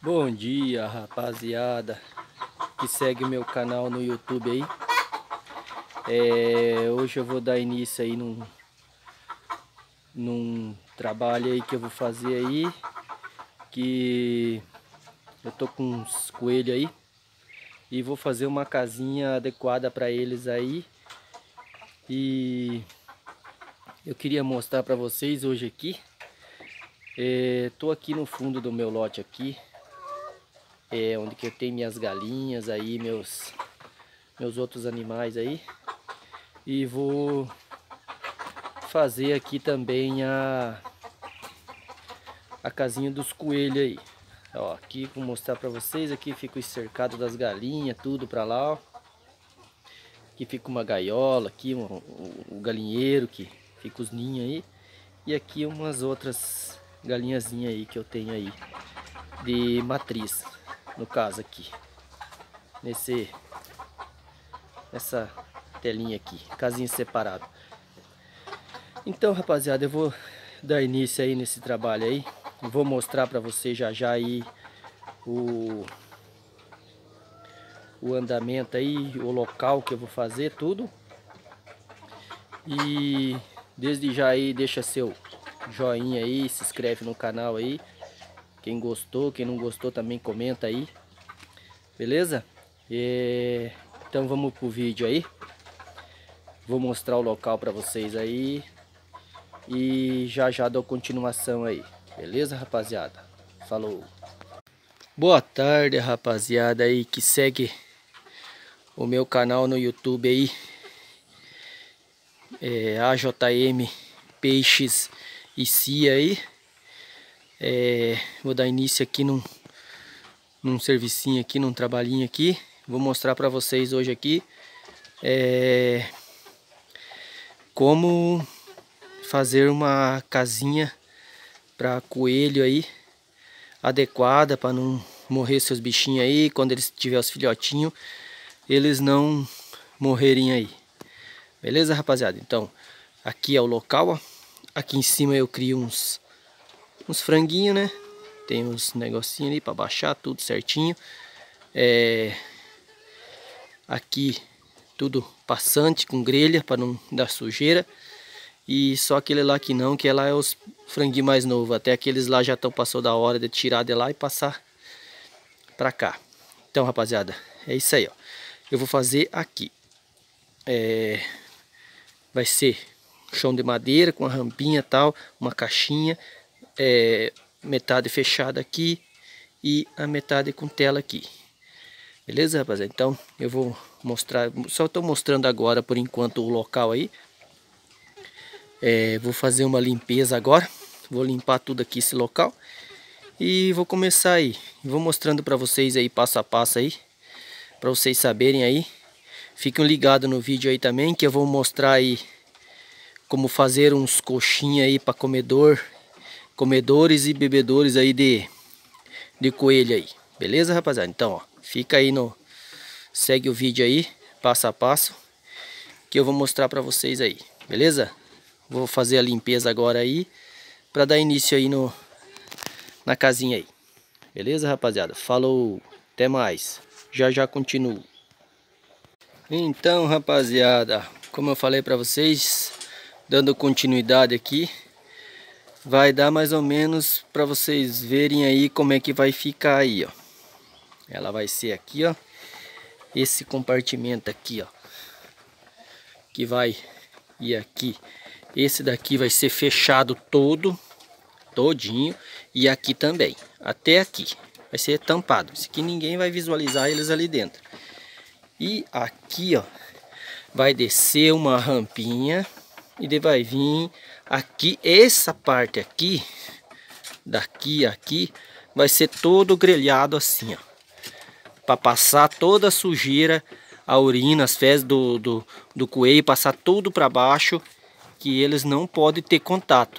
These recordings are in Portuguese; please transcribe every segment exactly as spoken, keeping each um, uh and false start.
Bom dia, rapaziada que segue meu canal no YouTube aí. É, hoje eu vou dar início aí num, num trabalho aí que eu vou fazer aí, que eu tô com uns coelhos aí e vou fazer uma casinha adequada para eles aí. E eu queria mostrar para vocês hoje aqui. É, tô aqui no fundo do meu lote aqui, é onde que eu tenho minhas galinhas aí, meus meus outros animais aí, e vou fazer aqui também a a casinha dos coelhos aí. Ó, aqui vou mostrar para vocês. Aqui fica o cercado das galinhas, tudo para lá, ó. Aqui fica uma gaiola, aqui um, um, um galinheiro que fica os ninhos aí, e aqui umas outras galinhazinhas aí que eu tenho aí de matriz, no caso aqui nesse nessa telinha aqui, casinha separada. Então, rapaziada, eu vou dar início aí nesse trabalho aí. Vou mostrar para vocês já já aí o o andamento aí, o local que eu vou fazer tudo. E desde já aí deixa seu joinha aí, se inscreve no canal aí. Quem gostou, quem não gostou também comenta aí. Beleza? E então vamos pro vídeo aí. Vou mostrar o local para vocês aí e já já dou continuação aí. Beleza, rapaziada? Falou. Boa tarde, rapaziada aí que segue o meu canal no YouTube aí. É A J M Peixes e Cia aí. É, vou dar início aqui num, num servicinho aqui, num trabalhinho aqui. Vou mostrar para vocês hoje aqui é, como fazer uma casinha para coelho aí, adequada para não morrer seus bichinhos aí. Quando eles tiver os filhotinhos, eles não morrerem aí. Beleza, rapaziada? Então, aqui é o local, ó. Aqui em cima eu crio uns uns franguinhos, né? Tem uns negocinhos ali para baixar tudo certinho. É... Aqui tudo passante com grelha para não dar sujeira. E só aquele lá que não, que lá é os franguinhos mais novos. Até aqueles lá já estão passou da hora de tirar de lá e passar para cá. Então, rapaziada, é isso aí, ó. Eu vou fazer aqui. É... Vai ser chão de madeira com a rampinha e tal, uma caixinha. É, metade fechada aqui e a metade com tela aqui. Beleza, rapaziada? Então eu vou mostrar, só estou mostrando agora por enquanto o local aí. É, vou fazer uma limpeza agora, vou limpar tudo aqui esse local e vou começar aí. Vou mostrando para vocês aí passo a passo aí, para vocês saberem aí. Fiquem ligados no vídeo aí também, que eu vou mostrar aí como fazer uns coxinhas aí para comedor. Comedores e bebedores aí de, de coelho aí. Beleza, rapaziada? Então, ó, fica aí no... Segue o vídeo aí, passo a passo, que eu vou mostrar pra vocês aí. Beleza? Vou fazer a limpeza agora aí, pra dar início aí no... na casinha aí. Beleza, rapaziada? Falou, até mais. Já já continuo. Então, rapaziada, como eu falei pra vocês, dando continuidade aqui, vai dar mais ou menos para vocês verem aí como é que vai ficar aí, ó. Ela vai ser aqui, ó. Esse compartimento aqui, ó. Que vai ir aqui. Esse daqui vai ser fechado todo, todinho. E aqui também, até aqui. Vai ser tampado. Isso aqui ninguém vai visualizar eles ali dentro. E aqui, ó, vai descer uma rampinha. E daí vai vir aqui, essa parte aqui, daqui a aqui, vai ser todo grelhado assim, ó. Para passar toda a sujeira, a urina, as fezes do, do, do coelho, passar tudo para baixo, que eles não podem ter contato.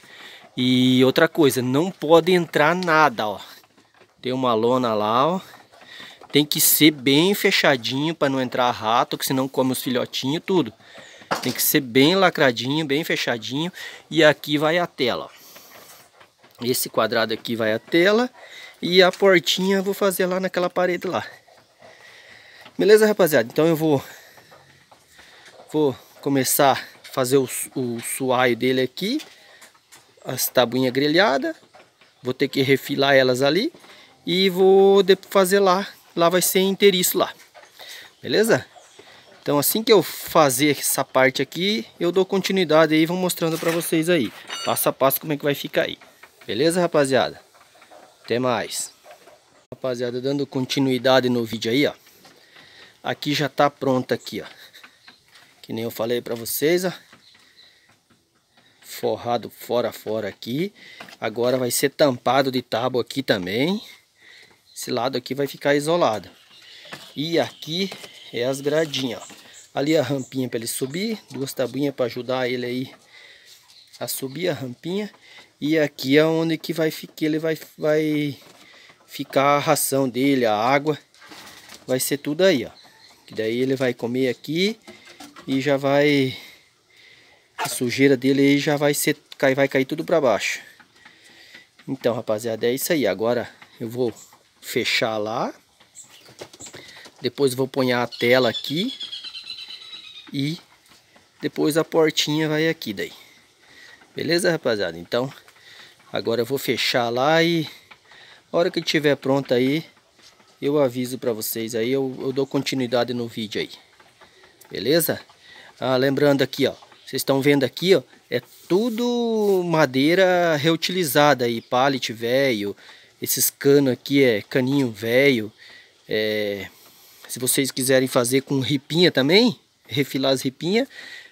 E outra coisa, não pode entrar nada, ó. Tem uma lona lá, ó. Tem que ser bem fechadinho para não entrar rato, que senão come os filhotinhos, tudo. Tem que ser bem lacradinho, bem fechadinho. E aqui vai a tela, ó. Esse quadrado aqui vai a tela e a portinha eu vou fazer lá naquela parede lá. Beleza, rapaziada? Então eu vou vou começar a fazer o, o suaio dele aqui, as tabuinhas grelhadas. Vou ter que refilar elas ali e vou fazer lá, lá vai ser inteiriço lá. Beleza? Então assim que eu fazer essa parte aqui, eu dou continuidade aí, vou mostrando para vocês aí, passo a passo como é que vai ficar aí. Beleza, rapaziada? Até mais. Rapaziada, dando continuidade no vídeo aí, ó. Aqui já tá pronto aqui, ó. Que nem eu falei para vocês, ó. Forrado fora fora aqui. Agora vai ser tampado de tábua aqui também. Esse lado aqui vai ficar isolado. E aqui é as gradinhas, ó. Ali a rampinha para ele subir, duas tabuinhas para ajudar ele aí a subir a rampinha. E aqui é onde que vai ficar, ele vai, vai ficar a ração dele, a água. Vai ser tudo aí, ó. Que daí ele vai comer aqui e já vai... A sujeira dele aí já vai, ser, vai cair tudo para baixo. Então, rapaziada, é isso aí. Agora eu vou fechar lá. Depois vou pôr a tela aqui. E depois a portinha vai aqui daí. Beleza, rapaziada? Então... Agora eu vou fechar lá e a hora que estiver pronto aí, eu aviso para vocês aí, eu, eu dou continuidade no vídeo aí. Beleza? Ah, lembrando aqui, ó, vocês estão vendo aqui, ó, é tudo madeira reutilizada aí, pallet velho, esses canos aqui é caninho velho. É, se vocês quiserem fazer com ripinha também, refilar as ripinhas,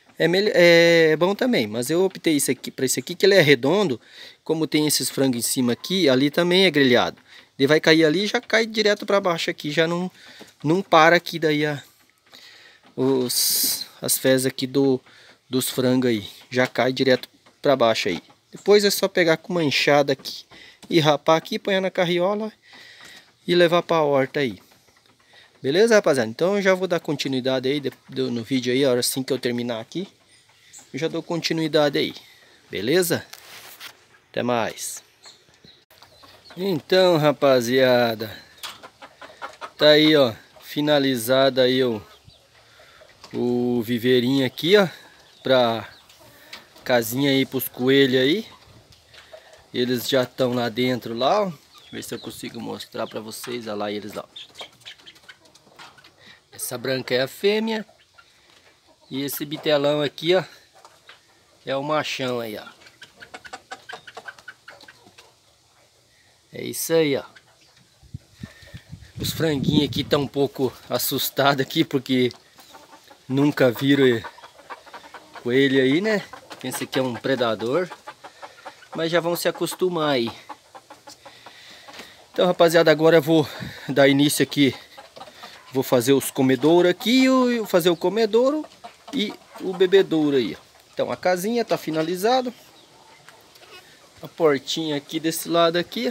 É, é bom também, mas eu optei isso aqui para esse aqui, que ele é redondo. Como tem esses frangos em cima aqui, ali também é grelhado. Ele vai cair ali e já cai direto para baixo aqui, já não, não para aqui daí a, os, as fezes aqui do, dos frangos aí. Já cai direto para baixo aí. Depois é só pegar com uma enxada aqui e rapar aqui, põe na carriola e levar para a horta aí. Beleza, rapaziada? Então eu já vou dar continuidade aí no vídeo aí, a hora assim que eu terminar aqui. Eu já dou continuidade aí. Beleza? Até mais. Então, rapaziada, tá aí, ó, finalizado aí o, o viveirinho aqui, ó, pra casinha aí pros coelhos aí. Eles já estão lá dentro lá, ó. Deixa eu ver se eu consigo mostrar pra vocês, olha lá eles lá. Essa branca é a fêmea. E esse bitelão aqui, ó, é o machão aí, ó. É isso aí, ó. Os franguinhos aqui estão um pouco assustados aqui, porque nunca viram coelho aí, né? Pensa que é um predador. Mas já vão se acostumar aí. Então, rapaziada, agora eu vou dar início aqui. Vou fazer os comedouros aqui, eu fazer o comedouro e o bebedouro aí. Então a casinha tá finalizada. A portinha aqui desse lado aqui.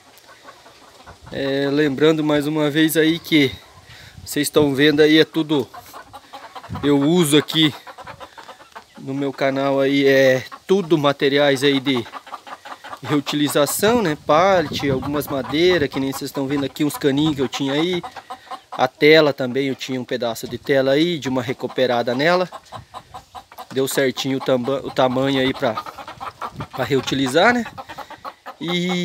É, lembrando mais uma vez aí que vocês estão vendo aí, é tudo eu uso aqui no meu canal aí, é tudo materiais aí de reutilização, né? Pallet, algumas madeiras, que nem vocês estão vendo aqui, uns caninhos que eu tinha aí. A tela também, eu tinha um pedaço de tela aí, de uma recuperada nela. Deu certinho o, tam o tamanho aí para para reutilizar, né? E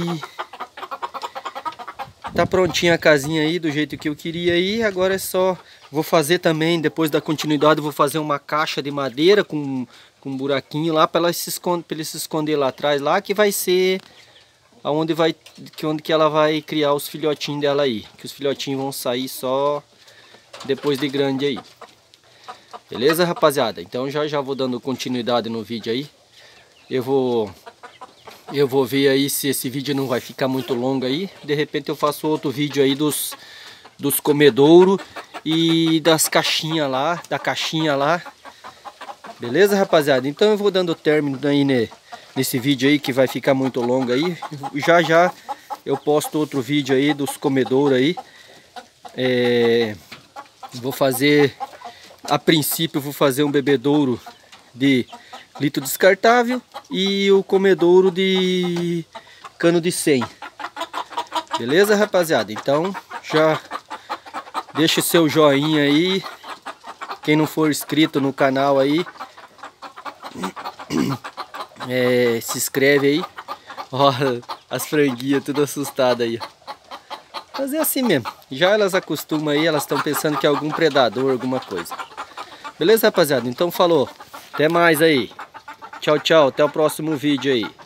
tá prontinha a casinha aí, do jeito que eu queria aí. Agora é só, vou fazer também, depois da continuidade, vou fazer uma caixa de madeira com, com um buraquinho lá, para ela se esconder, para ele se esconder lá atrás, lá, que vai ser aonde vai, que onde que ela vai criar os filhotinhos dela aí, que os filhotinhos vão sair só depois de grande aí. Beleza, rapaziada? Então já já vou dando continuidade no vídeo aí. Eu vou eu vou ver aí se esse vídeo não vai ficar muito longo aí. De repente eu faço outro vídeo aí dos dos comedouros e das caixinhas lá, da caixinha lá. Beleza, rapaziada? Então eu vou dando término aí, né, nesse vídeo aí, que vai ficar muito longo aí. Já já eu posto outro vídeo aí dos comedouros aí. É, vou fazer, a princípio eu vou fazer um bebedouro de litro descartável e o comedouro de cano de cem. Beleza, rapaziada? Então já deixa o seu joinha aí. Quem não for inscrito no canal aí, é, se inscreve aí. Ó, as franguinhas tudo assustadas aí. Mas é assim mesmo. Já elas acostumam aí, elas estão pensando que é algum predador, alguma coisa. Beleza, rapaziada? Então falou. Até mais aí. Tchau, tchau. Até o próximo vídeo aí.